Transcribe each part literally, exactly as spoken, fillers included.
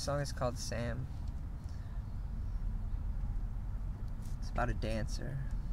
song is called Sam. It's about a dancer.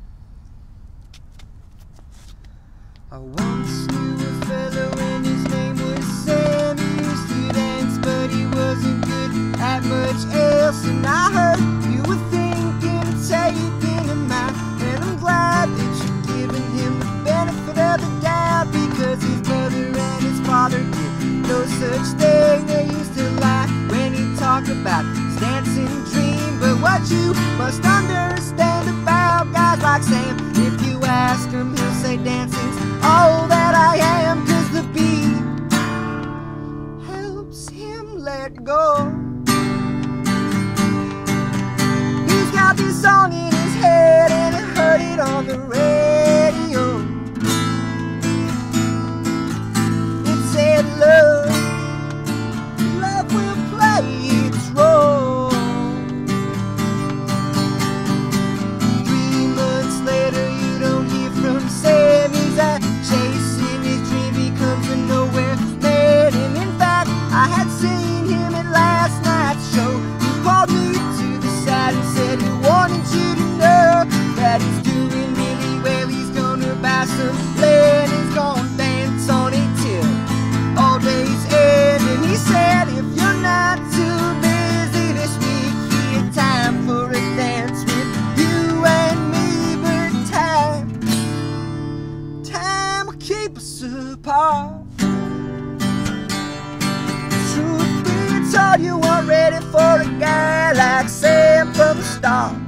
I once knew a fellow and his name was Sam. He used to dance, but he wasn't good at much else. And I heard you were thinking of taking him out, and I'm glad that you're giving him the benefit of the doubt, because his mother and his father did no such thing. They used to lie when he talked about his dancing dream. But what you must understand about guys like Sam, if you ask him, he'll say dancing's all that I am, 'cause the beat helps him let go. He's got this song in his head and I heard it on the radio. It said love, love will play its role. Three months later you don't hear from Sam. He's out chasing his dream, becomes a nowhere man. And in fact, I had seen him at last night's show. He called me to the side and said he wanted you to know that he's doing really well. He's gonna buy some land, he's gonna dance on it till all days end. And he said, if you're not too busy this week, he had time for a dance with you and me. But time, time will keep us apart. Truth be told, you weren't ready for a guy like Sam from the start.